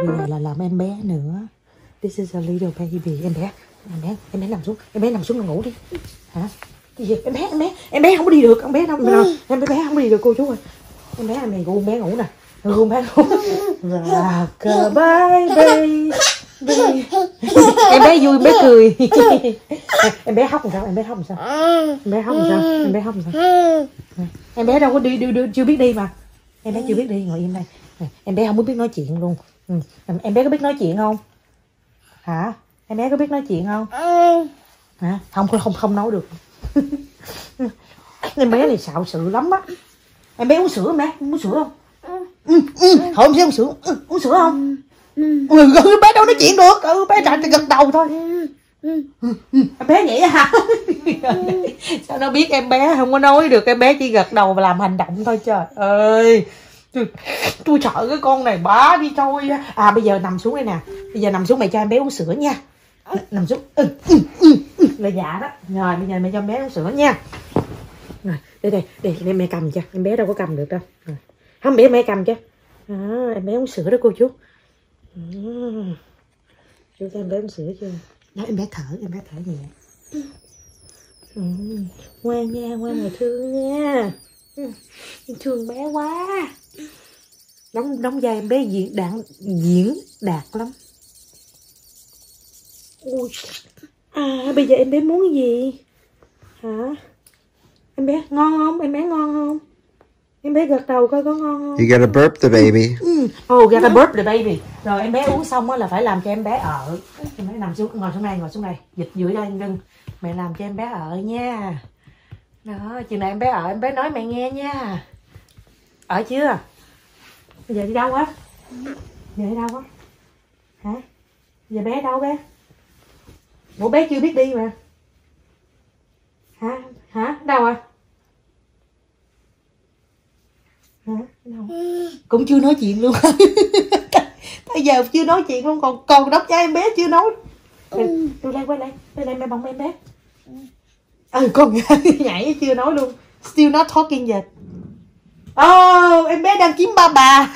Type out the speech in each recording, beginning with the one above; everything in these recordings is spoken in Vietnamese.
bây giờ là làm em bé nữa. This is a little baby. Em bé nằm xuống, nằm ngủ đi. Hả? Cái gì? Em bé không có đi được, em bé không đi được cô chú ơi. Em bé này gu bé ngủ nè. Gu bé ngủ. Rock baby. Em bé vui, em bé cười. Em bé khóc làm sao? Em bé khóc làm sao? Em bé đâu có đi chưa biết đi mà. Em bé chưa biết đi, ngồi im đây. Em bé không biết nói chuyện luôn. Em bé có biết nói chuyện không? Hả? Em bé có biết nói chuyện không? Hả? Không nói được. Em bé này xạo sự lắm á. Em bé uống sữa em bé, uống sữa không? Thôi em sẽ uống sữa. Uống sữa không? Bé đâu nói chuyện được. Bé chạy gật đầu thôi. Em bé vậy hả? Sao nó biết em bé không có nói được, em bé chỉ gật đầu và làm hành động thôi. Trời ơi, tôi sợ cái con này bá đi thôi. Bây giờ nằm xuống đây nè. Bây giờ nằm xuống mẹ cho em bé uống sữa nha. Nằm xuống. Là dạ đó. Rồi bây giờ mẹ cho em bé uống sữa nha. Rồi đây mẹ cầm cho. Em bé đâu có cầm được đâu. Rồi. Không, mẹ cầm cho. Em bé uống sữa đó cô chú. Chú cho em bé uống sữa chưa? Đó, em bé thở nhẹ. Ngoan nha, ngoan mà thương nha. Thương bé quá. Đóng vai em bé diễn đạt lắm. Ui. Bây giờ em bé muốn gì? Hả? Em bé ngon không? Em bé ngon không? Em bé gật đầu coi có ngon không? You gotta burp the baby. Gotta burp the baby. Rồi em bé uống xong á là phải làm cho em bé ở. Em bé nằm xuống, ngồi xuống đây. Dịch dưới đây lưng. Mẹ làm cho em bé ở nha. Đó, chừng này em bé ở, em bé nói mẹ nghe nha. Ở chưa? Bây giờ đi đâu á? Hả? Giờ bé đâu bé? Ủa bé chưa biết đi mà. Hả? Đâu à? Hả? Đâu? Cũng chưa nói chuyện luôn. Bây giờ chưa nói chuyện luôn, còn đốc cha em bé chưa nói. Tôi quay đây mẹ bồng em bé. Con nhảy chưa nói luôn. Still not talking yet. Em bé đang kiếm ba bà.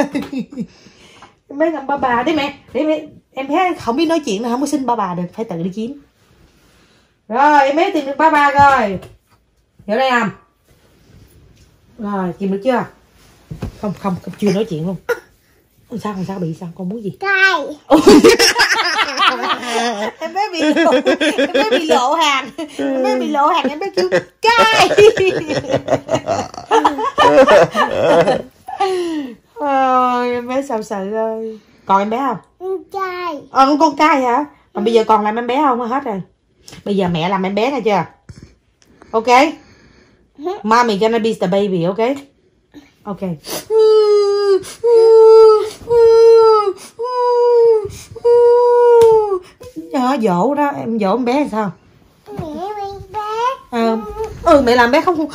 Em bé gặp ba bà. Để mẹ. Em bé không biết nói chuyện là không có xin ba bà được, phải tự đi kiếm. Rồi em bé tìm được ba bà rồi. Hiểu đây không? Rồi tìm được chưa? Không chưa nói chuyện luôn. Sao bị sao? Con muốn gì? Cay. Em bé bị lộ hàng. Em bé kêu cay. Em bé sợ ơi. Còn em bé không? Cay. Con cay hả? Mà bây giờ còn làm em bé không? Hết rồi. Bây giờ mẹ làm em bé nghe chưa? Ok. Mommy gonna be the baby, ok? Ok. Dỗ đó, em dỗ em bé là sao? Mẹ làm bé không.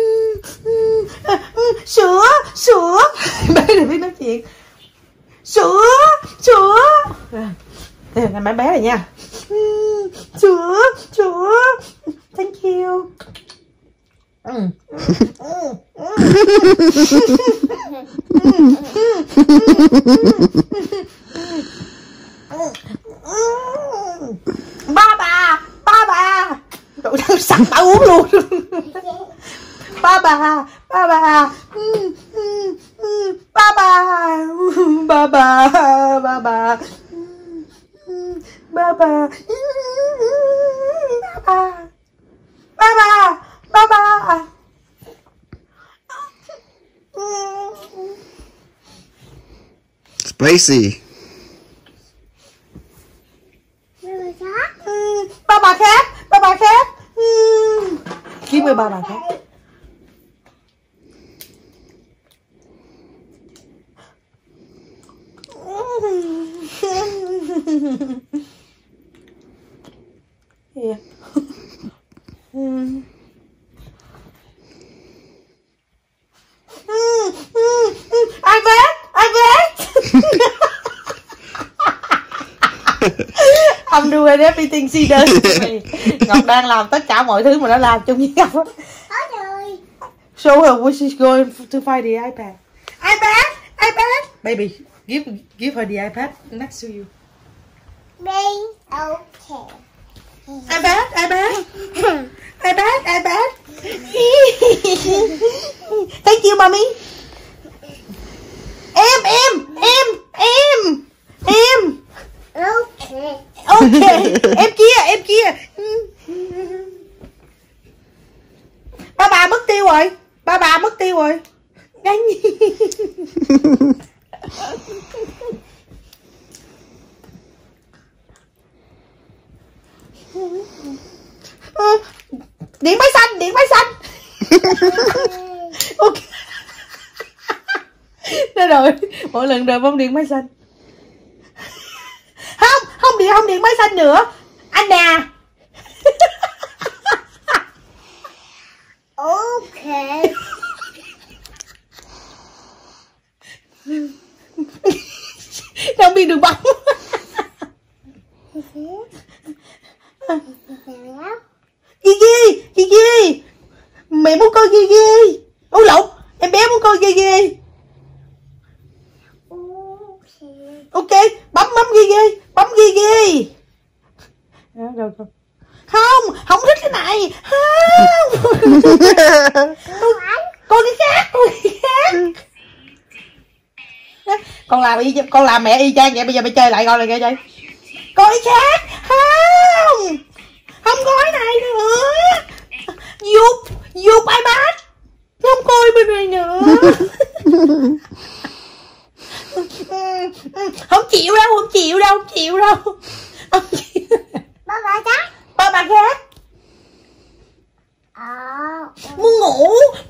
Sữa. Bé này biết nói chuyện. Sữa. Làm bé rồi nha. Sữa. Thank you. Ba bà. Sẵn bà uống luôn. Ba bà. Spicy. Ba bà khác. Kiếm người ba bà khác. Yeah. I bet. I'm doing everything she does. Ngọc đang làm tất cả mọi thứ mà nó làm chung với Ngọc. Show her what she's going to find the iPad. Baby. Give her the iPad next to you. Okay. iPad. Thank you, mommy. Em. Okay. Okay. Em kia. Ba bà mất tiêu rồi. Đánh. Điện máy xanh. Ok. Đó rồi, mỗi lần rồi bông điện máy xanh. Không điện máy xanh nữa. Anh nè. Okay. Không biết đường bóng. Gigi. Mẹ muốn coi Gigi. Ôi lộn, em bé muốn coi Gigi. Ok, bấm Gigi. Đâu. Không thích cái này. Không. Coi cái khác. Con làm mẹ y chang vậy, bây giờ mày chơi lại coi là kìa chơi. Coi cái khác. Không có cái này nữa. Dục iPad. Không coi bên này nữa. Không chịu đâu. Ba bà khác. Muốn ngủ.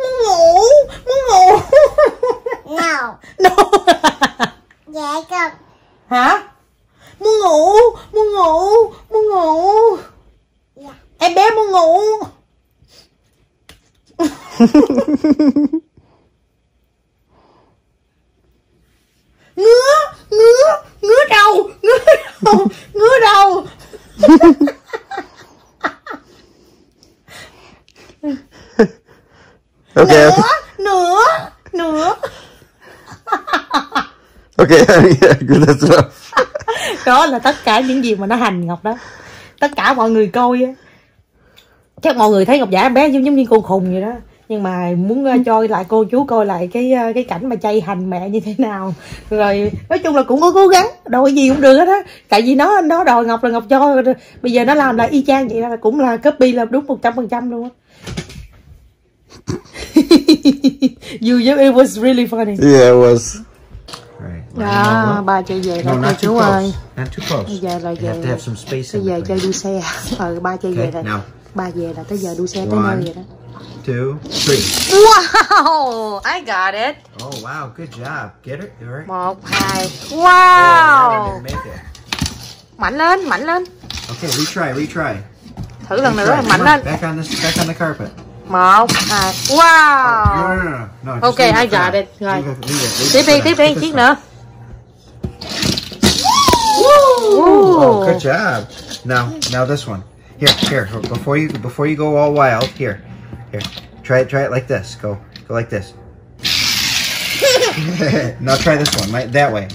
No. Dạ con. Hả? Muốn ngủ. Dạ. Em bé muốn ngủ. Ngứa đầu. Okay. Nữa. Okay, good, that's enough. Đó là tất cả những gì mà nó hành Ngọc đó. Tất cả mọi người coi á, chắc mọi người thấy Ngọc Giả em bé giống như con khùng vậy đó. Nhưng mà muốn cho lại cô chú coi lại cái cảnh mà chay hành mẹ như thế nào. Rồi nói chung là cũng có cố gắng, đòi gì cũng được hết á. Tại vì nó đòi Ngọc là Ngọc cho. Bây giờ nó làm lại y chang vậy là cũng là copy là đúng 100% luôn á. It was really funny. Yeah, it was. Đó, ba chơi về rồi cô chú ơi. Not too close. Bây giờ là You have to have some space bây in giờ chơi between. đua xe. Ba chơi về rồi. Okay, now. Ba về là tới giờ đua xe tới nơi vậy đó. 2, 3. Wow, I got it. Oh wow, good job. Get it? You alright? 1, 2. Oh, Wow. didn't make it. Mạnh lên. Okay, retry. Thử lần nữa Retry. mạnh Come on, lên. back on the carpet. 1, 2. Wow. No. Ok, just leave I it for got now. it. Rồi. Leave it Tiếp for now. đi, Put this chiếc one. nữa. Oh, good job. Now this one. Here. Before you go all wild, here. Try it like this. Go like this. Now try this one, that way.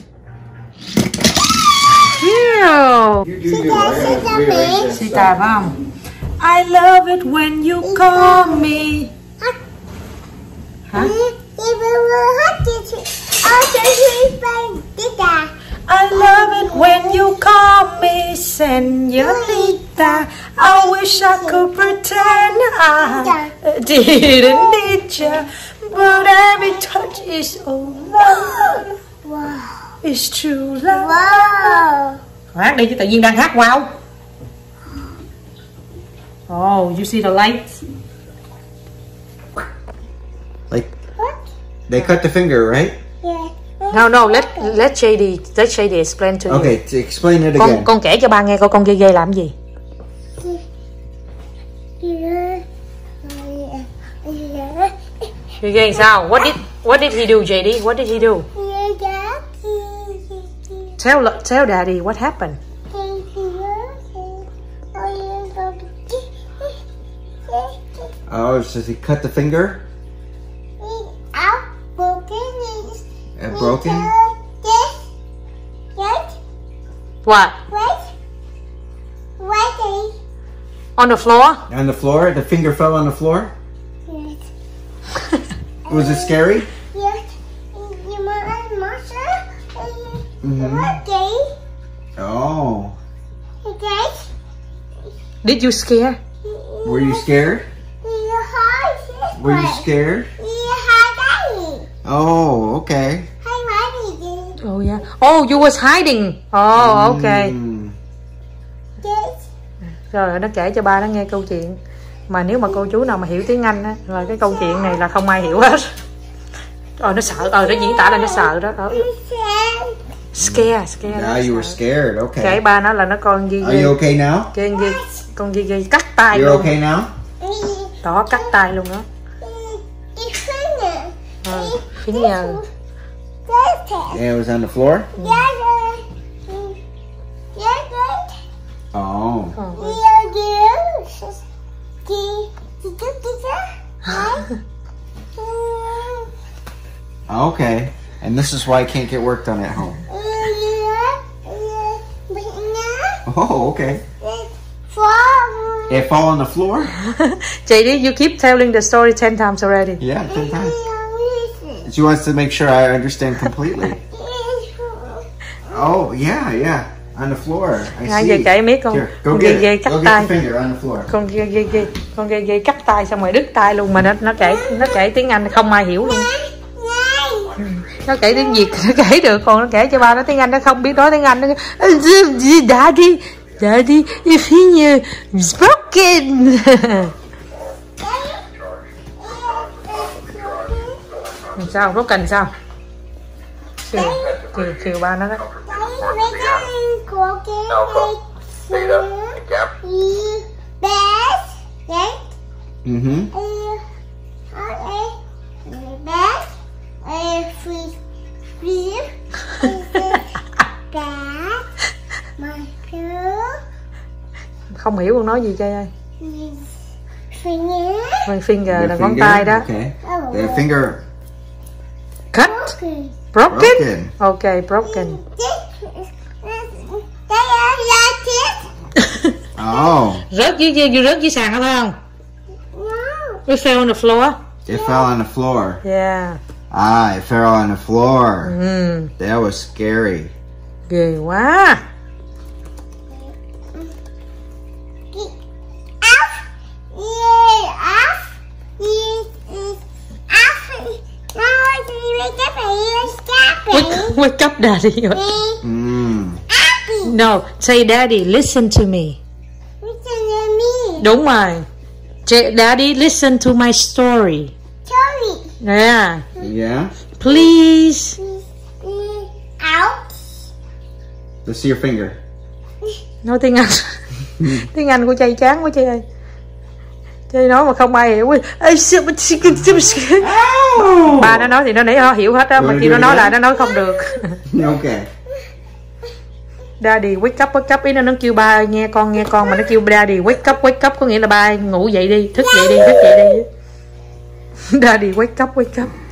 Ew. Sita, phải không? I love it when you call me. Hả? I love it when you call me señorita. I wish I could pretend I didn't need you, but every touch is oh love. It's true love. Hát đi chứ tự nhiên đang hát wow. Oh, you see the lights? Like they cut the finger, right? No, let Shady explain to you. Okay, to explain it again. Con kể cho ba nghe coi con Gigi làm gì. Gigi sao? What did he do, JD? What did he do? Tell Daddy what happened. Oh, so he cut the finger? Broken? What? Wait. On the floor? On the floor? The finger fell on the floor? Yes. Was it scary? Yes. You want a monster? Mhm. Okay. Oh. Okay. Did you scare? Were you scared? You hide. Were you scared? You hide. Oh, okay. Oh yeah. Oh, you was hiding. Oh, okay. Yes. Rồi nó kể cho ba nó nghe câu chuyện. Mà nếu mà cô chú nào mà hiểu tiếng Anh á, là cái câu chuyện này là không ai hiểu hết. Nó sợ. Nó diễn tả là nó sợ đó. Scare. Yeah, you were scared. Okay. Kể ba nó là nó con Gigi. Are you okay now? Con Gigi cắt tay You're luôn. okay now? Đó, cắt tay luôn đó. Finger. Yeah, it was on the floor? Oh. Okay. And this is why I can't get work done at home. Oh, okay. It fall on the floor? JD, you keep telling the story 10 times already. Yeah, 10 times. She wants to make sure I understand completely. Oh, yeah. On the floor. I see. Giờ kể miết con. Here, go Con get Gigi it. cắt Go get tay. the finger on the floor. Con Gigi cắt tay xong rồi đứt tay luôn, mà nó kể tiếng Anh không ai hiểu luôn. Nó kể tiếng Việt nó kể được, còn nó kể cho ba nó tiếng Anh nó không biết nói tiếng Anh. Nó Daddy, your finger is broken. Sao broken sao? Chiều ba nó đó. Mm-hmm. Không hiểu con nói gì chơi ơi. Finger là ngón Finger? tay đó. Okay. The finger Cut. Broken. Okay, broken. Oh. Rớt dưới sàn đó phải không? It fell on the floor. It fell on the floor. Yeah. It fell on the floor. That was scary. Ghê quá. Wake up, Daddy. No, say Daddy, listen to me. Đúng rồi. Daddy, listen to my story. Yeah. Yeah? Please. Let's see your finger. Nói tiếng Anh. Tiếng Anh của Chay chán quá Chay ơi. Chay nói mà không ai hiểu. Ba nó nói thì nó hiểu hết á, mà khi nó nói lại nó nói không được. Okay. Daddy wake up, ý nó kêu ba nghe con mà nó kêu Daddy wake up có nghĩa là ba ngủ dậy đi, thức dậy đi. Daddy wake up.